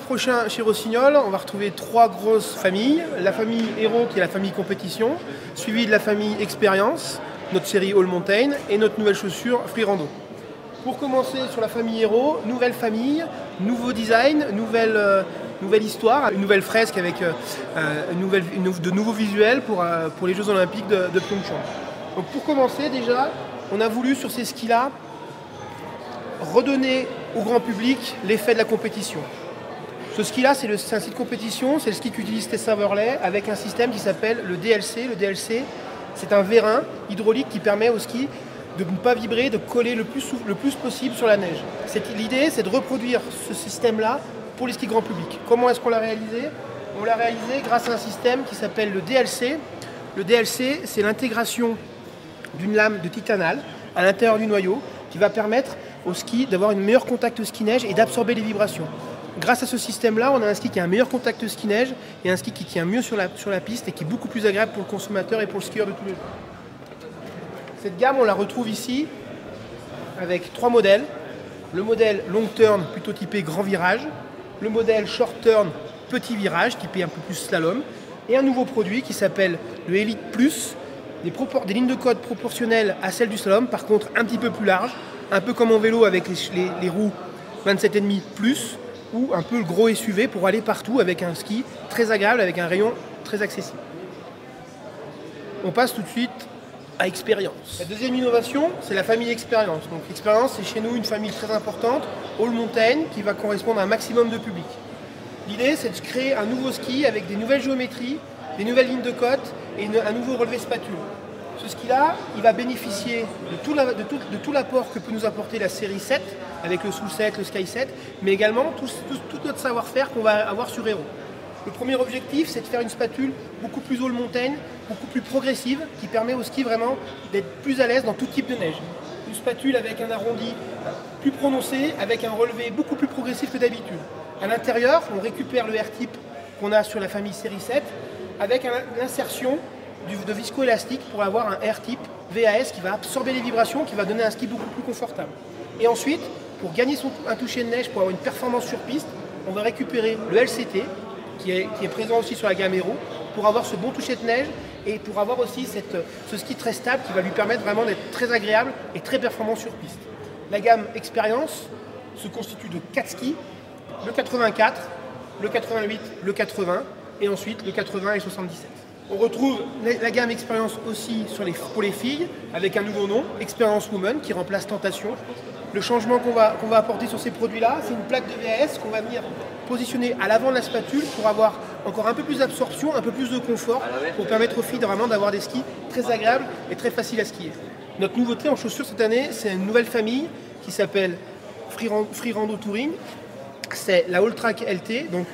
prochain chez Rossignol, on va retrouver trois grosses familles. La famille Hero qui est la famille compétition, suivie de la famille Expérience, notre série All Mountain et notre nouvelle chaussure Free Rando. Pour commencer sur la famille Hero, nouvelle famille, nouveau design, nouvelle histoire, une nouvelle fresque avec de nouveaux visuels pour les Jeux Olympiques de Pyeongchang. Donc pour commencer déjà, on a voulu sur ces skis-là redonner au grand public l'effet de la compétition. Ce ski-là, c'est un ski de compétition, c'est le ski qu'utilise Tessa Worley avec un système qui s'appelle le DLC. Le DLC, c'est un vérin hydraulique qui permet au ski de ne pas vibrer, de coller le plus possible sur la neige. L'idée, c'est de reproduire ce système-là pour les skis grand public. Comment est-ce qu'on l'a réalisé? On l'a réalisé grâce à un système qui s'appelle le DLC. Le DLC, c'est l'intégration d'une lame de titanal à l'intérieur du noyau qui va permettre au ski d'avoir un meilleur contact ski-neige et d'absorber les vibrations. Grâce à ce système-là, on a un ski qui a un meilleur contact ski-neige et un ski qui tient mieux sur la piste et qui est beaucoup plus agréable pour le consommateur et pour le skieur de tous les jours. Cette gamme, on la retrouve ici avec trois modèles. Le modèle long turn, plutôt typé grand virage. Le modèle short turn, petit virage, typé un peu plus slalom. Et un nouveau produit qui s'appelle le Elite Plus, des lignes de code proportionnelles à celles du slalom, par contre un petit peu plus larges, un peu comme en vélo avec les roues 27,5 plus, ou un peu le gros SUV pour aller partout avec un ski très agréable, avec un rayon très accessible. On passe tout de suite à Expérience. La deuxième innovation, c'est la famille Expérience. Donc Expérience, c'est chez nous une famille très importante, All Mountain, qui va correspondre à un maximum de public. L'idée, c'est de créer un nouveau ski avec des nouvelles géométries, des nouvelles lignes de côte et un nouveau relevé spatule. Ce ski-là, il va bénéficier de tout l'apport que peut nous apporter la série 7, avec le Soul 7, le Sky 7, mais également tout notre savoir-faire qu'on va avoir sur Hero. Le premier objectif, c'est de faire une spatule beaucoup plus all mountain, beaucoup plus progressive, qui permet au ski vraiment d'être plus à l'aise dans tout type de neige. Une spatule avec un arrondi plus prononcé, avec un relevé beaucoup plus progressif que d'habitude. À l'intérieur, on récupère le air-tip qu'on a sur la famille série 7, avec l'insertion de viscoélastique pour avoir un air-tip VAS qui va absorber les vibrations, qui va donner un ski beaucoup plus confortable. Et ensuite, pour gagner un toucher de neige, pour avoir une performance sur piste, on va récupérer le LCT, qui est présent aussi sur la gamme Hero, pour avoir ce bon toucher de neige et pour avoir aussi ce ski très stable qui va lui permettre vraiment d'être très agréable et très performant sur piste. La gamme Expérience se constitue de 4 skis, le 84, le 88, le 80 et ensuite le 80 et 77. On retrouve la gamme Expérience aussi pour les filles avec un nouveau nom, Experience Woman, qui remplace Tentation. Le changement qu'on va apporter sur ces produits-là, c'est une plaque de VAS qu'on va venir positionner à l'avant de la spatule pour avoir encore un peu plus d'absorption, un peu plus de confort, pour permettre aux filles vraiment d'avoir des skis très agréables et très faciles à skier. Notre nouveauté en chaussures cette année, c'est une nouvelle famille qui s'appelle Free Rando Touring. C'est la All Track LT, donc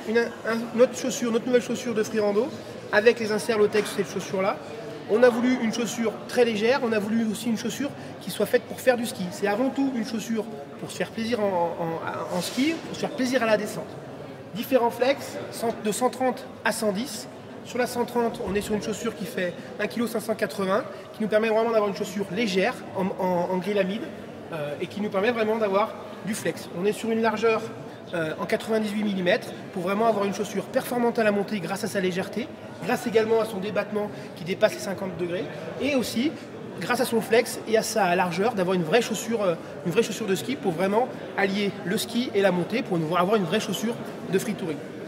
notre nouvelle chaussure de Free Rando avec les inserts Low-Tech sur cette chaussure-là. On a voulu une chaussure très légère, on a voulu aussi une chaussure qui soit faite pour faire du ski. C'est avant tout une chaussure pour se faire plaisir en ski, pour se faire plaisir à la descente. Différents flex, de 130 à 110. Sur la 130, on est sur une chaussure qui fait 1,580 kg, qui nous permet vraiment d'avoir une chaussure légère en grillamide et qui nous permet vraiment d'avoir du flex. On est sur une largeur en 98 mm pour vraiment avoir une chaussure performante à la montée grâce à sa légèreté, grâce également à son débattement qui dépasse les 50 degrés et aussi grâce à son flex et à sa largeur d'avoir une vraie chaussure de ski pour vraiment allier le ski et la montée pour avoir une vraie chaussure de free touring.